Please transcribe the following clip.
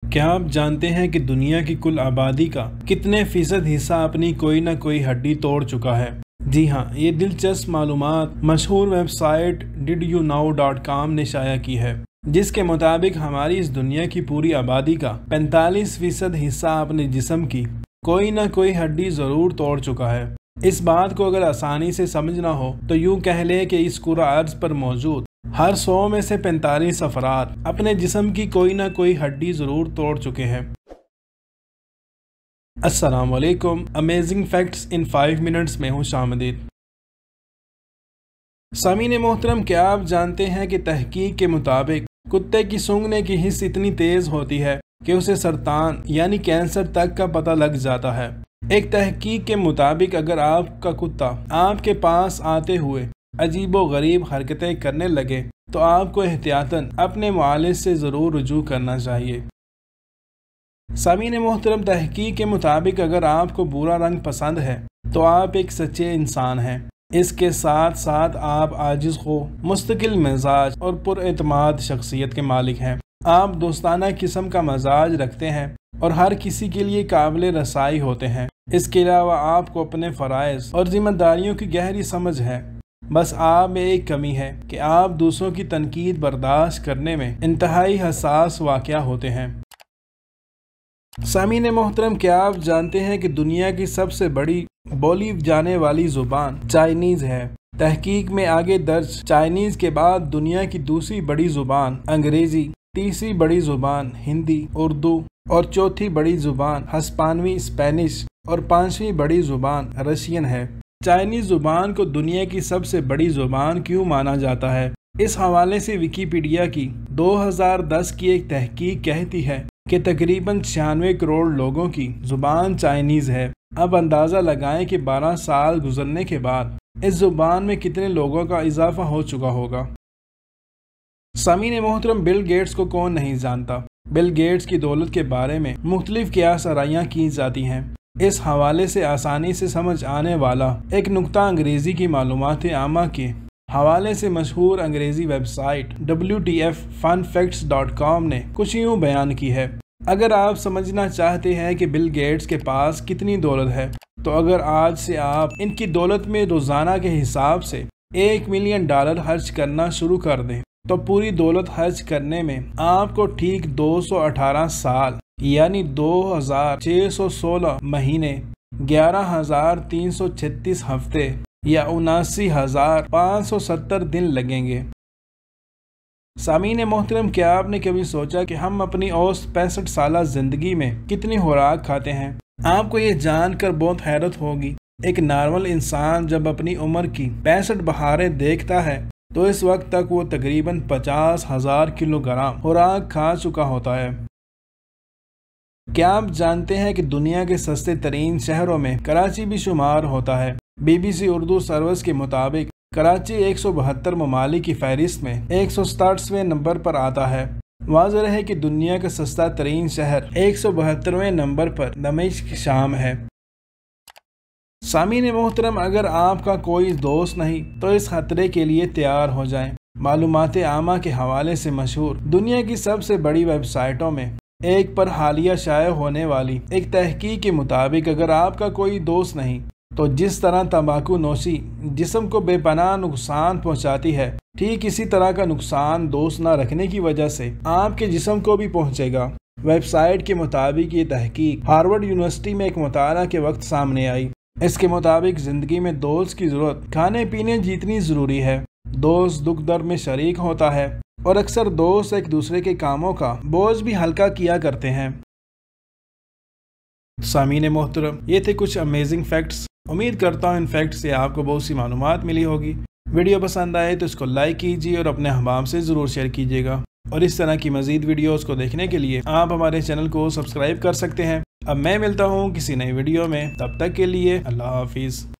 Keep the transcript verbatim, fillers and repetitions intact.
کیا آپ جانتے ہیں کہ دنیا کی کل آبادی کا کتنے فیصد حصہ اپنی کوئی نہ کوئی ہڈی توڑ چکا ہے؟ جی ہاں، یہ دلچسپ معلومات مشہور web site did you know dot com نے شائع کی ہے، جس کے مطابق ہماری اس دنیا کی پوری آبادی کا پینتالیس فیصد حصہ اپنے جسم کی کوئی نہ کوئی ہڈی ضرور توڑ چکا ہے۔ اس بات کو اگر آسانی سے سمجھنا ہو تو یوں کہہ لیں کہ اس کرۂ ارض پر موجود ہر سو میں سے پینتالیس افراد اپنے جسم کی کوئی نہ کوئی ہڈی ضرور توڑ چکے ہیں۔ السلام علیکم، amazing facts in five minutes میں ہوں شامدید۔ سامعین محترم، کیا آپ جانتے ہیں کہ تحقیق کے مطابق کتے کی سونگھنے کی حس اتنی تیز ہوتی ہے کہ اسے سرطان یعنی کینسر تک کا پتہ لگ جاتا ہے۔ ایک تحقیق کے مطابق اگر آپ کا کتا آپ کے پاس آتے ہوئے عجیب و غریب حرکتیں کرنے لگے تو آپ کو احتیاطاً اپنے معالج سے ضرور رجوع کرنا چاہیے۔ سامعین محترم، تحقیق کے مطابق اگر آپ کو برا رنگ پسند ہے تو آپ ایک سچے انسان ہیں۔ اس کے ساتھ ساتھ آپ عاجز خو، مستقل مزاج اور پر اعتماد شخصیت کے مالک ہیں۔ آپ دوستانہ قسم کا مزاج رکھتے ہیں اور ہر کسی کے لیے قابل رسائی ہوتے ہیں۔ اس کے علاوہ آپ کو اپنے فرائض اور ذمہ داریوں کی گہری سمجھ ہے۔ بس آپ میں ایک کمی ہے کہ آپ دوسروں کی تنقید برداشت کرنے میں انتہائی حساس واقع ہوتے ہیں۔ سامعین محترم، کیا آپ جانتے ہیں کہ دنیا کی سب سے بڑی بولی جانے والی زبان چائنیز ہے؟ تحقیق میں آگے درج چائنیز کے بعد دنیا کی دوسری بڑی زبان انگریزی، تیسری بڑی زبان ہندی اردو اور چوتھی بڑی زبان ہسپانوی اسپینش اور پانچویں بڑی زبان رشین ہے۔ چائنیز زبان کو دنیا کی سب سے بڑی زبان کیوں مانا جاتا ہے؟ اس حوالے سے ویکیپیڈیا کی دو ہزار دس کی ایک تحقیق کہتی ہے کہ تقریباً چھیانوے کروڑ لوگوں کی زبان چائنیز ہے۔ اب اندازہ لگائیں کہ بارہ سال گزرنے کے بعد اس زبان میں کتنے لوگوں کا اضافہ ہو چکا ہوگا۔ سامعین محترم، بل گیٹس کو کون نہیں جانتا؟ بل گیٹس کی دولت کے بارے میں مختلف قیاس آرائیاں کی جاتی ہیں۔ اس حوالے سے آسانی سے سمجھ آنے والا ایک نقطہ انگریزی کی معلومات عامہ کے حوالے سے مشہور انگریزی web site W T F fun facts dot com نے کچھ یوں بیان کی ہے۔ اگر آپ سمجھنا چاہتے ہیں کہ بل گیٹس کے پاس کتنی دولت ہے تو اگر آج سے آپ ان کی دولت میں روزانہ کے حساب سے ایک ملین ڈالر خرچ کرنا شروع کر دیں تو پوری دولت خرچ کرنے میں آپ کو ٹھیک دو سو اٹھارہ سال یعنی دو ہزار چھ سو سولہ مہینے، گیارہ ہزار تین سو چھتیس ہفتے یا اناسی ہزار پانچ سو ستر دن لگیں گے۔ سامعین محترم، کیا آپ نے کبھی سوچا کہ ہم اپنی اوسط پینسٹھ سالہ زندگی میں کتنی خوراک کھاتے ہیں؟ آپ کو یہ جان کر بہت حیرت ہوگی، ایک نارمل انسان جب اپنی عمر کی پینسٹھ بہاریں دیکھتا ہے تو اس وقت تک وہ تقریباً پچاس ہزار کلو گرام خوراک کھا چکا ہوتا ہے۔ کیا آپ جانتے ہیں کہ دنیا کے سستے ترین شہروں میں کراچی بھی شمار ہوتا ہے؟ B B C Urdu service کے مطابق کراچی ایک سو بہتر ممالک کی فہرست میں ایک سو ستاٹھویں نمبر پر آتا ہے۔ واضح ہے کہ دنیا کا سستا ترین شہر ایک سو بہترویں نمبر پر دمشق شام ہے۔ سامعین محترم، اگر آپ کا کوئی دوست نہیں تو اس خطرے کے لیے تیار ہو جائیں۔ معلومات عامہ کے حوالے سے مشہور دنیا کی سب سے بڑی ویب سائٹوں میں ایک پر حالیہ شائع ہونے والی ایک تحقیق کے مطابق اگر آپ کا کوئی دوست نہیں تو جس طرح تمباکو نوشی جسم کو بے پناہ نقصان پہنچاتی ہے، ٹھیک اسی طرح کا نقصان دوست نہ رکھنے کی وجہ سے آپ کے جسم کو بھی پہنچے گا۔ ویب سائٹ کے مطابق یہ تحقیق ہارورڈ یونیورسٹی میں ایک مطالعہ کے وقت سامنے آئی۔ اس کے مطابق زندگی میں دوست کی ضرورت کھانے پینے جتنی ضروری ہے۔ دوست دکھ درد میں شریک ہوتا ہے اور اکثر دوست ایک دوسرے کے کاموں کا بوجھ بھی ہلکا کیا کرتے ہیں۔ سامعین محترم، یہ تھے کچھ امیزنگ فیکٹس۔ امید کرتا ہوں ان فیکٹس سے آپ کو بہت سی معلومات ملی ہوگی۔ ویڈیو پسند آئے تو اس کو لائک کیجیے اور اپنے احباب سے ضرور شیئر کیجیے گا، اور اس طرح کی مزید ویڈیوز کو دیکھنے کے لیے آپ ہمارے چینل کو سبسکرائب کر سکتے ہیں۔ اب میں ملتا ہوں کسی نئی ویڈیو میں، تب تک کے لیے اللہ حافظ۔